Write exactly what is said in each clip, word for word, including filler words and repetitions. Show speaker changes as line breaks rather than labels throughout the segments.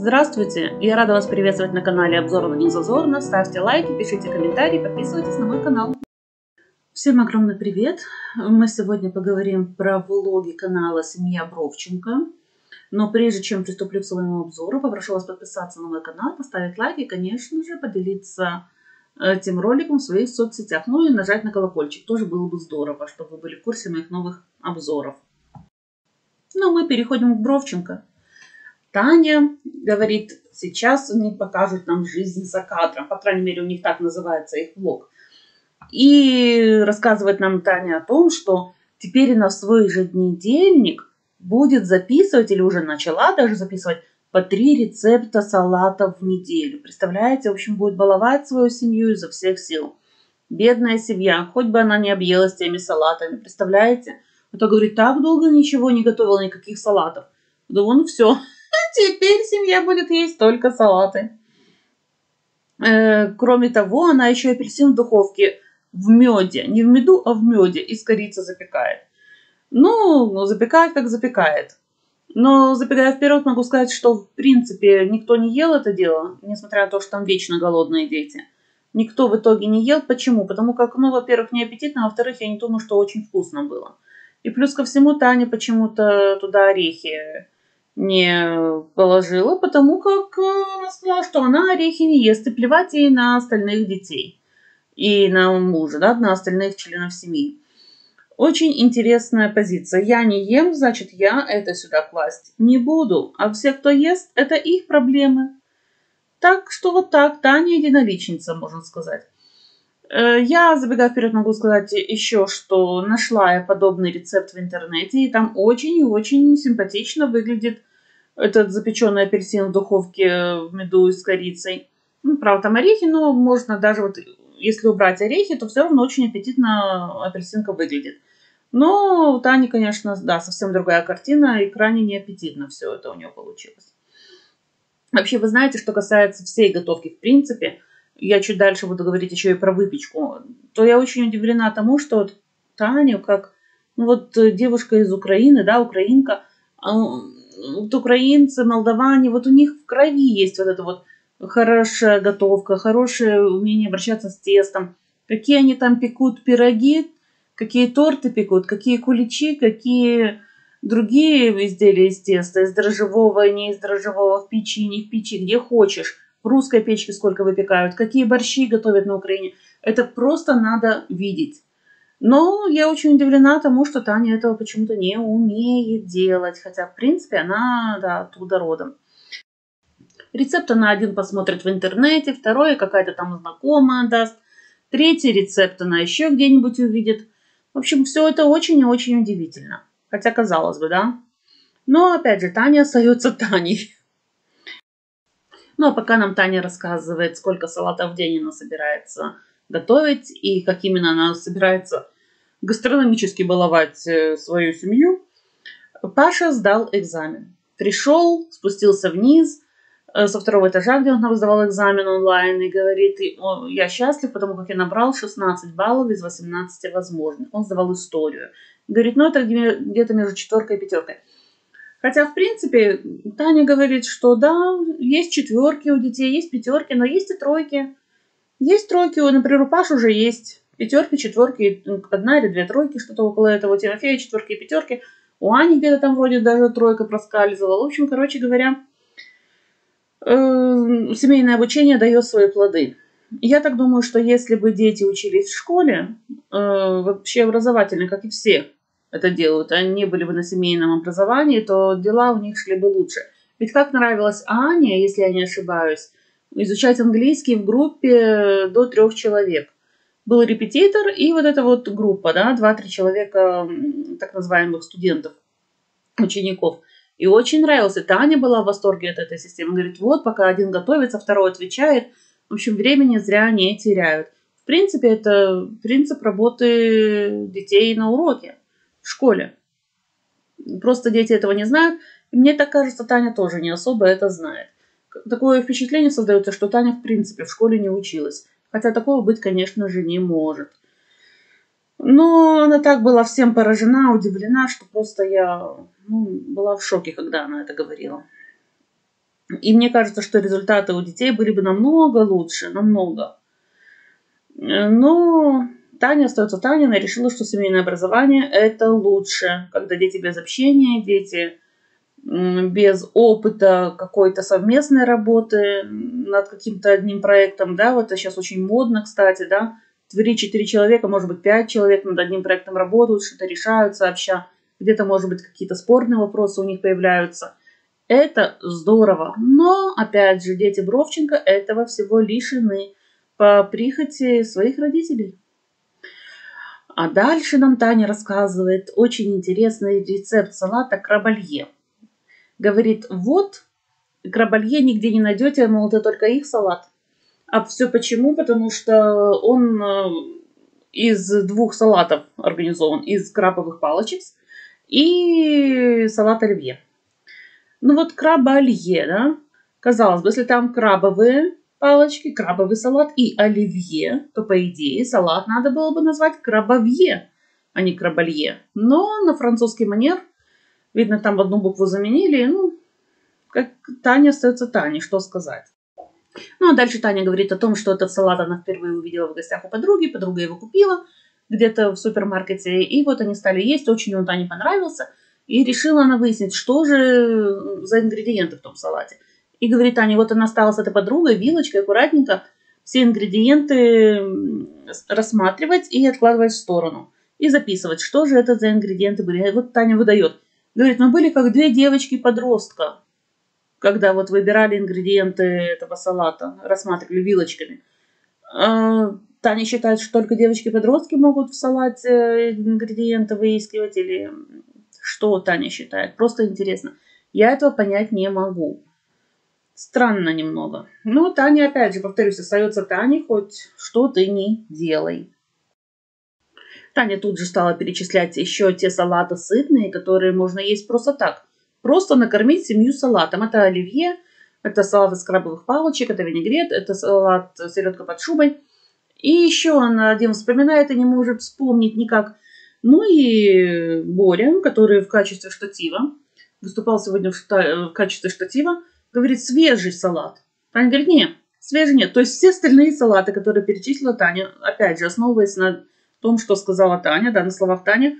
Здравствуйте! Я рада вас приветствовать на канале Обзорно не зазорно. Ставьте лайки, пишите комментарии, подписывайтесь на мой канал. Всем огромный привет! Мы сегодня поговорим про влоги канала Семья Бровченко. Но прежде чем приступлю к своему обзору, попрошу вас подписаться на мой канал, поставить лайк и, конечно же, поделиться этим роликом в своих соцсетях. Ну и нажать на колокольчик. Тоже было бы здорово, чтобы вы были в курсе моих новых обзоров. Ну а мы переходим к Бровченко. Таня говорит, сейчас они покажут нам жизнь за кадром. По крайней мере, у них так называется их влог. И рассказывает нам Таня о том, что теперь она в свой еженедельник будет записывать, или уже начала даже записывать, по три рецепта салатов в неделю. Представляете, в общем, будет баловать свою семью изо всех сил. Бедная семья, хоть бы она не объелась теми салатами, представляете? А то говорит, так долго ничего не готовила, никаких салатов. Да вон все. Теперь семья будет есть только салаты. Э, кроме того, она еще апельсин в духовке в меде. Не в меду, а в меде. Из корицы запекает. Ну, запекает как запекает. Но забегая вперед, могу сказать, что в принципе никто не ел это дело. Несмотря на то, что там вечно голодные дети. Никто в итоге не ел. Почему? Потому как, ну, во-первых, не аппетитно, а во-вторых, я не думаю, что очень вкусно было. И плюс ко всему, Таня почему-то туда орехи не положила, потому как она сказала, что она орехи не ест, и плевать ей на остальных детей. И на мужа, да, на остальных членов семьи. Очень интересная позиция. Я не ем, значит, я это сюда класть не буду. А все, кто ест, это их проблемы. Так что вот так, Таня единоличница, можно сказать. Я, забегая вперед, могу сказать еще, что нашла я подобный рецепт в интернете, и там очень и очень симпатично выглядит этот запеченный апельсин в духовке в меду и с корицей. Ну, правда, там орехи, но можно даже вот, если убрать орехи, то все равно очень аппетитно апельсинка выглядит. Но у Тани, конечно, да, совсем другая картина, и крайне неаппетитно все это у нее получилось. Вообще, вы знаете, что касается всей готовки, в принципе, я чуть дальше буду говорить еще и про выпечку, то я очень удивлена тому, что вот Таня, как ну вот девушка из Украины, да, украинка, вот украинцы, молдаване, вот у них в крови есть вот эта вот хорошая готовка, хорошее умение обращаться с тестом. Какие они там пекут пироги, какие торты пекут, какие куличи, какие другие изделия из теста, из дрожжевого, не из дрожжевого, в печи, не в печи, где хочешь. В русской печке сколько выпекают, какие борщи готовят на Украине. Это просто надо видеть. Но я очень удивлена тому, что Таня этого почему-то не умеет делать. Хотя, в принципе, она да, оттуда родом. Рецепт она один посмотрит в интернете, второй какая-то там знакомая даст. Третий рецепт она еще где-нибудь увидит. В общем, все это очень и очень удивительно. Хотя, казалось бы, да. Но, опять же, Таня остается Таней. Ну, а пока нам Таня рассказывает, сколько салатов в день она собирается готовить и как именно она собирается гастрономически баловать свою семью, Паша сдал экзамен. Пришел, спустился вниз со второго этажа, где он сдавал экзамен онлайн, и говорит, я счастлив, потому как я набрал шестнадцать баллов из восемнадцати возможных. Он сдавал историю. Говорит, ну это где-то между четверкой и пятеркой. Хотя, в принципе, Таня говорит, что да, есть четверки у детей, есть пятерки, но есть и тройки. Есть тройки, например, у Паши уже есть пятерки, четверки, одна или две тройки, что-то около этого. У Тимофея четверки и пятерки. У Ани где-то там вроде даже тройка проскальзывала. В общем, короче говоря, э, семейное обучение дает свои плоды. Я так думаю, что если бы дети учились в школе, э, вообще образовательной, как и все это делают, они не были бы на семейном образовании, то дела у них шли бы лучше. Ведь как нравилось Ане, если я не ошибаюсь, изучать английский в группе до трех человек. Был репетитор и вот эта вот группа, да, два-три человека так называемых студентов, учеников. И очень нравилось. И Таня была в восторге от этой системы. Говорит, вот, пока один готовится, второй отвечает. В общем, времени зря не теряют. В принципе, это принцип работы детей на уроке в школе. Просто дети этого не знают. И мне так кажется, Таня тоже не особо это знает. Такое впечатление создается, что Таня в принципе в школе не училась. Хотя такого быть, конечно же, не может. Но она так была всем поражена, удивлена, что просто я ну, была в шоке, когда она это говорила. И мне кажется, что результаты у детей были бы намного лучше, намного. Но Таня остается Таня, она решила, что семейное образование – это лучше, когда дети без общения, дети без опыта какой-то совместной работы над каким-то одним проектом, да, вот это сейчас очень модно, кстати, да, три-четыре человека, может быть, пять человек над одним проектом работают, что-то решают сообща, где-то, может быть, какие-то спорные вопросы у них появляются. Это здорово, но, опять же, дети Бровченко этого всего лишены по прихоти своих родителей. А дальше нам Таня рассказывает очень интересный рецепт салата крабалье. Говорит, вот, крабалье нигде не найдете, мол, это только их салат. А все почему? Потому что он из двух салатов организован. Из крабовых палочек и салат оливье. Ну вот крабалье, да? Казалось бы, если там крабовые палочки, крабовый салат и оливье, то, по идее, салат надо было бы назвать крабовье, а не крабалье. Но на французский манер, видно, там одну букву заменили, ну, как Таня остается Таней, что сказать. Ну, а дальше Таня говорит о том, что этот салат она впервые увидела в гостях у подруги, подруга его купила где-то в супермаркете, и вот они стали есть, очень он Тане понравился, и решила она выяснить, что же за ингредиенты в том салате. И говорит Таня, вот она стала с этой подругой вилочкой аккуратненько все ингредиенты рассматривать и откладывать в сторону. И записывать, что же это за ингредиенты были. И вот Таня выдает. Говорит, мы были как две девочки-подростка, когда вот выбирали ингредиенты этого салата, рассматривали вилочками. Таня считает, что только девочки-подростки могут в салате ингредиенты выискивать, или что Таня считает? Просто интересно. Я этого понять не могу. Странно немного. Но Таня, опять же, повторюсь, остается Таней, хоть что ты ни делай. Таня тут же стала перечислять еще те салаты сытные, которые можно есть просто так. Просто накормить семью салатом. Это оливье, это салат из крабовых палочек, это винегрет, это салат селедка под шубой. И еще она один вспоминает и не может вспомнить никак. Ну и Боря, который в качестве штатива, выступал сегодня в, шта- в качестве штатива, говорит, свежий салат. Таня говорит, нет, свежий нет. То есть все остальные салаты, которые перечислила Таня, опять же, основываясь на том, что сказала Таня, да, на словах Тани,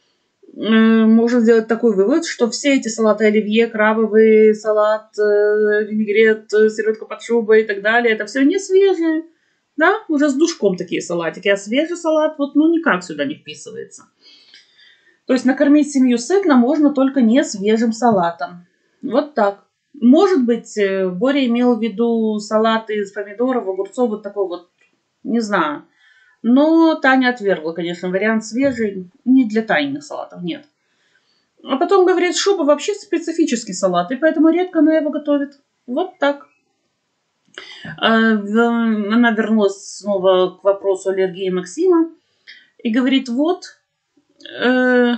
можно сделать такой вывод, что все эти салаты оливье, крабовый салат, винегрет, селедка под шубой и так далее, это все не свежие. Да, уже с душком такие салатики, а свежий салат вот ну никак сюда не вписывается. То есть накормить семью сытно можно только не свежим салатом. Вот так. Может быть, Боря имел в виду салаты из помидоров, огурцов, вот такой вот, не знаю. Но Таня отвергла, конечно, вариант свежий, не для Таниных салатов, нет. А потом говорит, шуба вообще специфический салат, и поэтому редко она его готовит. Вот так. Она вернулась снова к вопросу аллергии Максима и говорит, вот, э,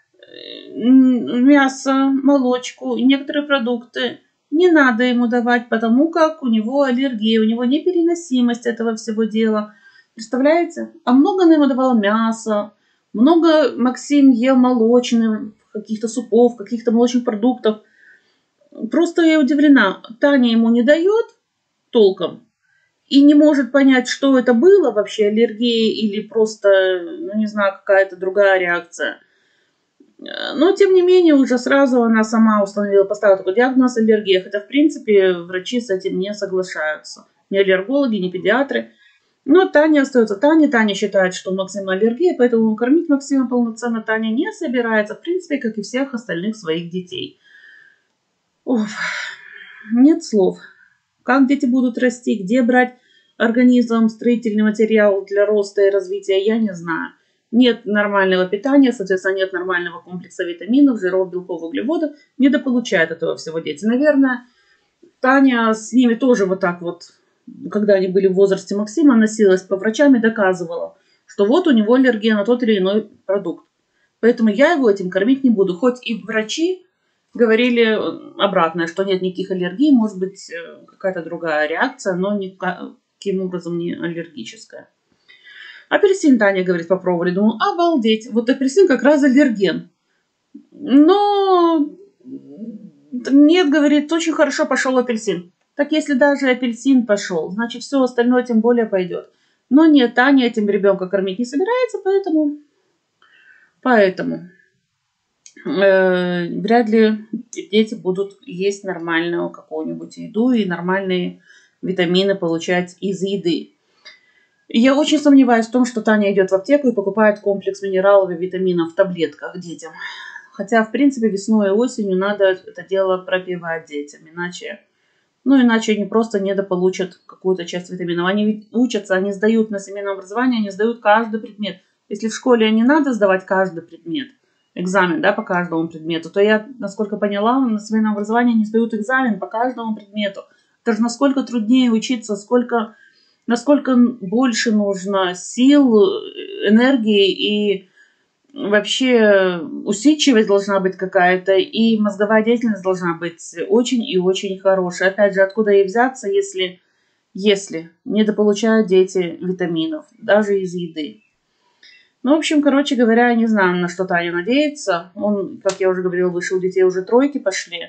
мясо, молочку и некоторые продукты не надо ему давать, потому как у него аллергия, у него непереносимость этого всего дела. Представляете? А много она ему давала мяса, много Максим ел молочных, каких-то супов, каких-то молочных продуктов. Просто я удивлена. Таня ему не дает толком и не может понять, что это было вообще, аллергия или просто, ну не знаю, какая-то другая реакция. Но, тем не менее, уже сразу она сама установила, поставила такой диагноз аллергия, хотя, в принципе, врачи с этим не соглашаются. Ни аллергологи, ни педиатры. Но Таня остается Таней. Таня считает, что у Максима аллергия, поэтому кормить Максима полноценно Таня не собирается, в принципе, как и всех остальных своих детей. Уф, нет слов. Как дети будут расти, где брать организм, строительный материал для роста и развития, я не знаю. Нет нормального питания, соответственно, нет нормального комплекса витаминов, жиров, белков, углеводов. Недополучают этого всего дети. Наверное, Таня с ними тоже вот так вот, когда они были в возрасте Максима, носилась по врачам и доказывала, что вот у него аллергия на тот или иной продукт. Поэтому я его этим кормить не буду. Хоть и врачи говорили обратное, что нет никаких аллергий, может быть какая-то другая реакция, но никаким образом не аллергическая. Апельсин, Таня говорит, попробовали. Думаю, обалдеть, вот апельсин как раз аллерген. Но Нет, говорит, очень хорошо пошел апельсин. Так если даже апельсин пошел, значит все остальное тем более пойдет. Но нет, Таня этим ребенка кормить не собирается, поэтому, поэтому э, вряд ли дети будут есть нормальную какую-нибудь еду и нормальные витамины получать из еды. Я очень сомневаюсь в том, что Таня идет в аптеку и покупает комплекс минералов и витаминов в таблетках детям. Хотя, в принципе, весной и осенью надо это дело пропивать детям, иначе, ну, иначе они просто недополучат какую-то часть витаминов. Они ведь учатся, они сдают на семейное образование, они сдают каждый предмет. Если в школе не надо сдавать каждый предмет, экзамен, да, по каждому предмету, то я, насколько поняла, на семейном образовании они сдают экзамен по каждому предмету. Это же насколько труднее учиться, сколько, насколько больше нужно сил, энергии и вообще усидчивость должна быть какая-то, и мозговая деятельность должна быть очень и очень хорошая. Опять же, откуда ей взяться, если, если недополучают дети витаминов, даже из еды. Ну, в общем, короче говоря, я не знаю, на что Таня надеется. Он, как я уже говорила, выше у детей уже тройки пошли.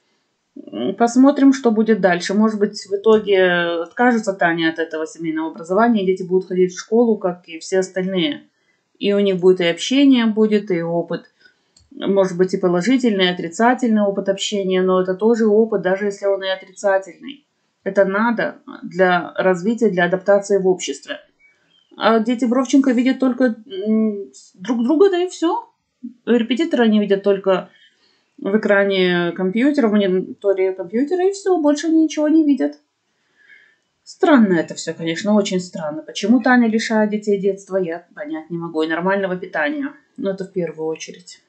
Посмотрим, что будет дальше. Может быть, в итоге откажется Таня от этого семейного образования, и дети будут ходить в школу, как и все остальные. И у них будет и общение будет, и опыт, может быть, и положительный, и отрицательный опыт общения, но это тоже опыт, даже если он и отрицательный. Это надо для развития, для адаптации в обществе. А дети Бровченко видят только друг друга, да и все. Репетиторы они видят только в экране компьютера, в мониторе компьютера, и все, больше они ничего не видят. Странно это все, конечно, очень странно. Почему Таня лишает детей детства, я понять не могу. И нормального питания. Но это в первую очередь.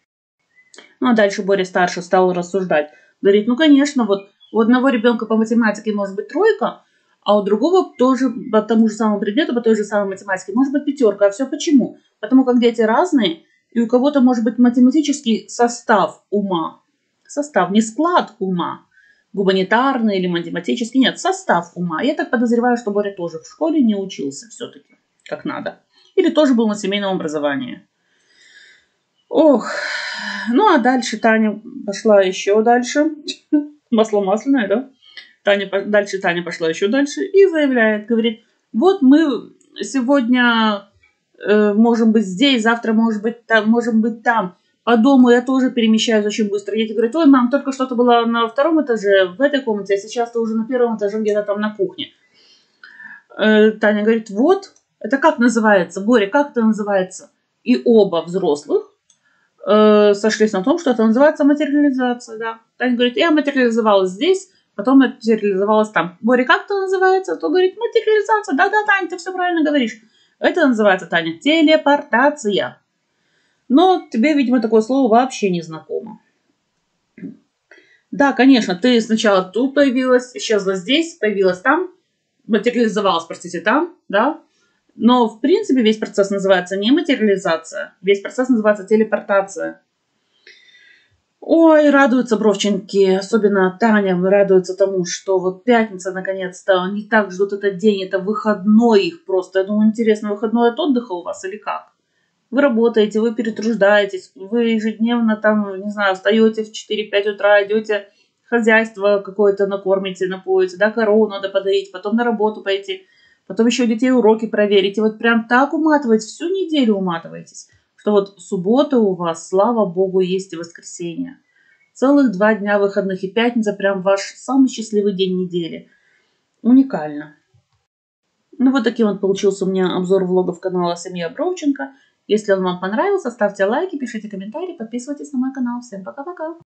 Ну, а дальше Боря старший стал рассуждать. Говорит, ну, конечно, вот у одного ребенка по математике может быть тройка, а у другого тоже по тому же самому предмету, по той же самой математике может быть пятерка. А все почему? Потому как дети разные, и у кого-то может быть математический состав ума. Состав, не склад ума. Гуманитарный или математический, нет, состав ума. Я так подозреваю, что Боря тоже в школе не учился все-таки, как надо. Или тоже был на семейном образовании. Ох, ну а дальше Таня пошла еще дальше. Масло масляное, да? Таня, дальше Таня пошла еще дальше и заявляет, говорит, вот мы сегодня э, можем быть здесь, завтра может быть там, можем быть там. По дому я тоже перемещаюсь очень быстро. Дети говорят, ой, мам, только что-то была на втором этаже в этой комнате, а сейчас ты уже на первом этаже где-то там на кухне. Э, Таня говорит, вот, это как называется, Боря, как это называется? И оба взрослых э, сошлись на том, что это называется материализация, да. Таня говорит, я материализовалась здесь, потом материализовалась там. Боря, как это называется? То говорит, материализация. Да-да, Таня, ты все правильно говоришь. Это называется, Таня, телепортация. Но тебе, видимо, такое слово вообще не знакомо. Да, конечно, ты сначала тут появилась, исчезла здесь, появилась там, материализовалась, простите, там, да. Но, в принципе, весь процесс называется не материализация, весь процесс называется телепортация. Ой, радуются Бровченки, особенно Таня радуется тому, что вот пятница наконец-то, они так ждут этот день, это выходной их просто. Я думаю, интересно, выходной от отдыха у вас или как? Вы работаете, вы перетруждаетесь, вы ежедневно там, не знаю, встаете в четыре-пять утра, идете хозяйство какое-то накормите, напоите, да, корову надо подоить, потом на работу пойти, потом еще детей уроки проверить. И вот прям так уматываете, всю неделю уматываетесь, что вот суббота у вас, слава богу, есть и воскресенье. Целых два дня выходных, и пятница прям ваш самый счастливый день недели. Уникально. Ну вот таким вот получился у меня обзор влогов канала Семья Бровченко. Если он вам понравился, ставьте лайки, пишите комментарии, подписывайтесь на мой канал. Всем пока-пока!